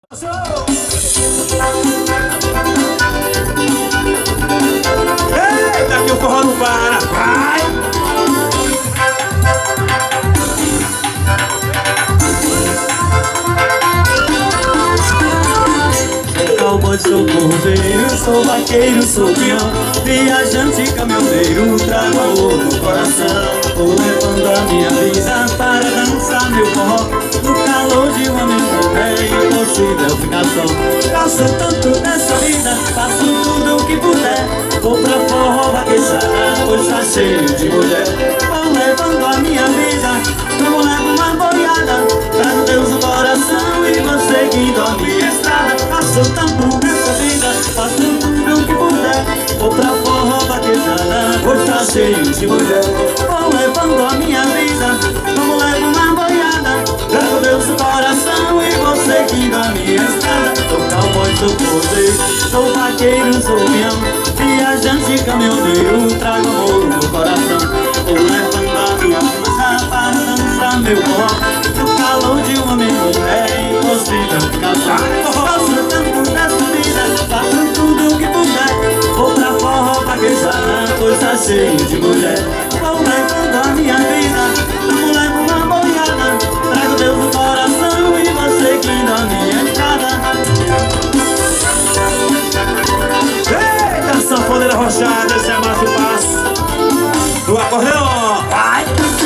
Eita, que o forró não para. Vai! Cowboy, sou cordeiro, sou vaqueiro, sou peão, viajante, caminhoneiro, trago amor no coração. Vou levando a minha vida para dançar meu forró, no calor de uma menina é impossível ficar só. Gosto tanto dessa vida, faço tudo o que puder, vou pra forró vaquejada, pois tá cheio de mulher. Vou levando a minha vida, como levo uma boiada, trago Deus no coração e vou seguindo a minha estrada. Faço tanto nessa vida, faço tudo o que puder, vou pra forró vaquejada, pois tá cheio de mulher. Vou levando a minha vida, como levo uma boiada, trago Deus no coração e vou seguindo a minha estrada. Sou cowboy, sou cordeiro, sou vaqueiro, sou peão, viajante, caminhoneiro, trago amor no coração. Vou levando a minha vida para dançar meu forró, no calor de uma menina é impossível ficar só. Faço tanto nessa vida, faço tudo o que puder, vou pra forró vaquejada, pois tá cheio de mulher. Vou levando a minha vida, como levo uma boiada, trago Deus no coração e vou seguindo a minha estrada. Eita, sanfoneira rochada, esse é Márcio Passo do acordeão. Vai!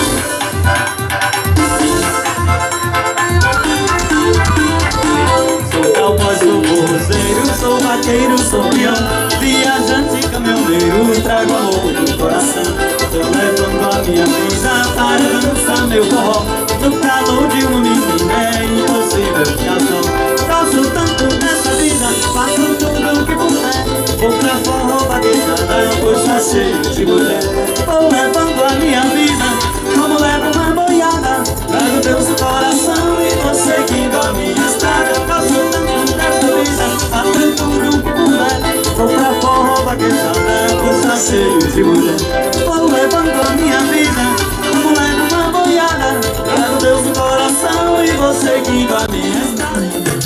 Sou cowboy, sou forrozeiro, sou vaqueiro, sou peão, viajante, caminhoneiro, trago amor no coração. Tô levando a minha vida para dançar meu forró, no calor de uma menina é impossível ficar só. Gosto tanto dessa vida, faço tudo o que puder, vou pra forró vaquejada, pois tá cheio de mulher. Vou levando a minha vida, como levo uma boiada, trago Deus no coração e vou seguindo a minha estrada. Faço tanto dessa vida, faço tudo o que puder, vou pra forró vaquejada, pois tá cheio de mulher. Vou levando a minha vida, como levo uma boiada, trago Deus no coração e vou seguindo a minha estrada.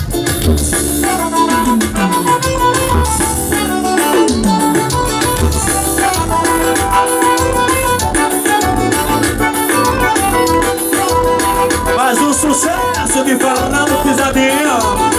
Mais um sucesso de Fernando Pisadinho.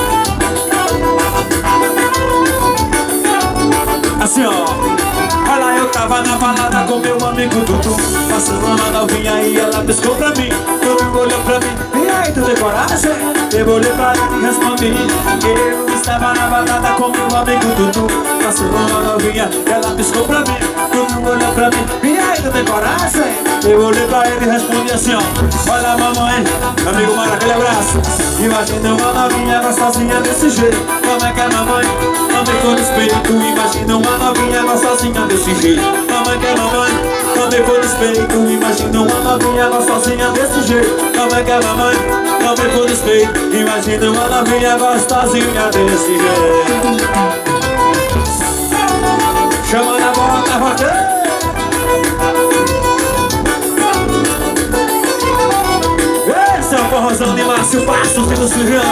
Assim, ó. Olha, eu tava na balada com meu amigo Dudu, passando uma novinha e ela piscou pra mim. Dudu olhou pra mim, e aí, tu tem coragem? Eu olhei pra ele e respondi, eu estava na balada com meu amigo Dudu, passando uma novinha e ela piscou pra mim. Dudu olhou pra mim, e aí, tu tem coragem? Eu olhei pra ele e respondi assim, ó. Olha, mamãe, amigo, manda aquele abraço. Imagina uma novinha gostosinha desse jeito. Como é que é, mamãe? Mamãe com respeito. Imagina uma novinha gostosinha desse jeito. Mamãe que é, mamãe? Mamãe com respeito. Imagina uma novinha gostosinha desse jeito. Como é que é, mamãe? Mamãe com respeito. Imagina uma novinha gostosinha desse jeito. Chama na bota, roda. Esse é o forrozão de Márcio Passos e do Sujão.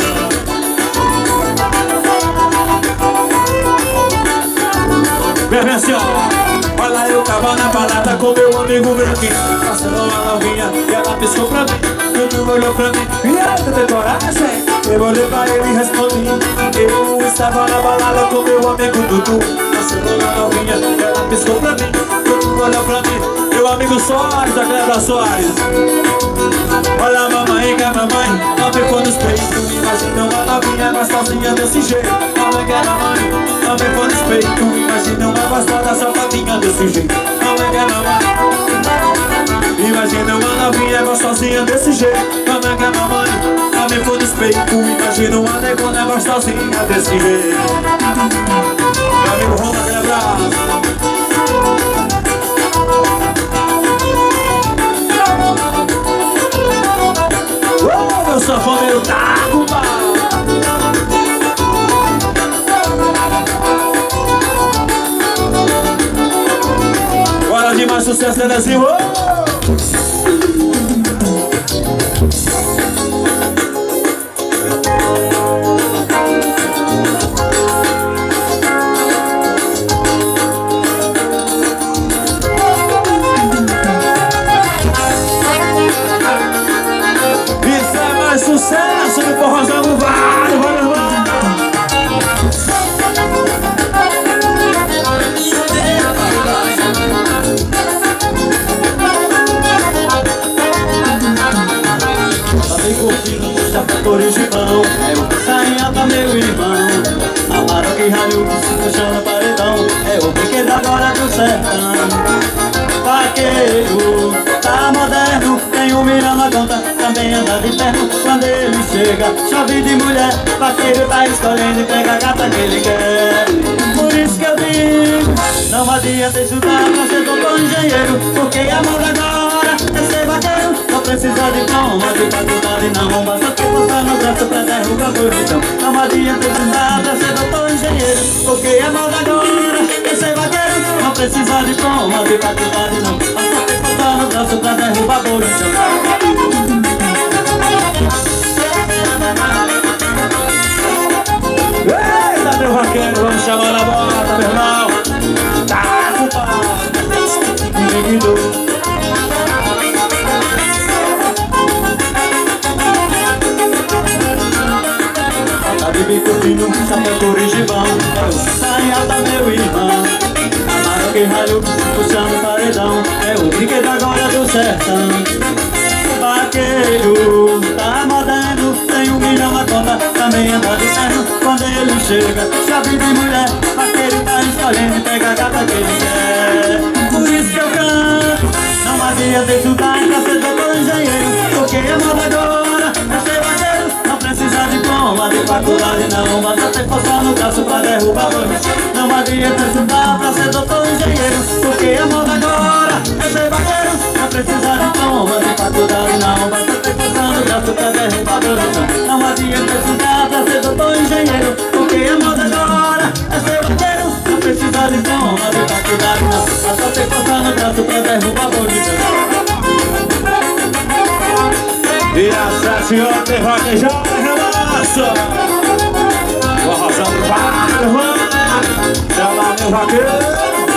Vem assim, ó. Olha, eu tava na balada com meu amigo branquinho, passando uma novinha e ela piscou pra mim. Dudu olhou pra mim, e aí, tu tem coragem? Eu olhei pra ele e respondi, eu estava na balada com meu amigo Dudu, passando uma novinha e ela piscou pra mim. Dudu olhou pra mim, meu amigo Soares, da Clébora Soares. Olha, mamãe, que é mamãe, mamãe com respeito. Imagina uma novinha gostosinha desse jeito. Mamãe que é mamãe, mamãe com respeito. Imagina uma gostosa safadinha desse jeito. Mamãe que é mamãe, imagina uma novinha gostosinha desse jeito. Mamãe que é mamãe, mamãe com respeito. Imagina uma negona gostosinha desse jeito. Meu amigo Roma, aquele abraço. Meu sanfoneiro tá com pau. Bora de mais sucesso, Nenezinho. tá meu irmão. Amaro que ralho, no chão no paredão, é o brinquedo agora do sertão. Vaqueiro, tá moderno, tem um milhão na conta, também anda de terno. Quando ele chega, chove de mulher, vaqueiro tá escolhendo e pega a gata que ele quer. Por isso que eu digo, não adianta estudar pra ser doutor engenheiro, porque a moda agora é ser vaqueiro. Não precisa de diploma, de faculdade não, basta ter força no braço pra derrubar bonitão. Não adianta estudar pra ser doutor engenheiro, porque a moda agora é ser vaqueiro. Não precisa de diploma, de faculdade não, basta ter força no braço pra derrubar bonitão. Eita, meu vaqueiro, vamos chamar na bota, meu irmão. Tá, compadre. Menino. Tá de bico fino, chapéu corigibão, é o saia da meu irmão. Amaro que ralho, puxando paredão, é o brinquedo agora do sertão. Vaqueiro, tá moderno, tem um milhão na conta, também anda de terno. Quando ele chega, chave de mulher, vaqueiro tá escolhendo e pega a gata que ele quer. Por isso que eu canto, não adianta estudar pra ser doutor engenheiro, porque a moda agora é ser vaqueiro. Não precisa de diploma, de faculdade não, basta ter força no braço pra derrubar bonito. Não adianta estudar pra ser doutor engenheiro, porque a moda agora é ser vaqueiro. Não precisa de diploma, de faculdade não, basta ter força no braço pra derrubar bonito. Não adianta estudar pra ser doutor engenheiro, porque a moda agora é ser vaqueiro. Não precisa de diploma, de faculdade não, basta ter força no braço pra derrubar bonito. E essa senhora tem vaquejada, relaxa. Vou arrasando o barco, chama meu vaqueiro.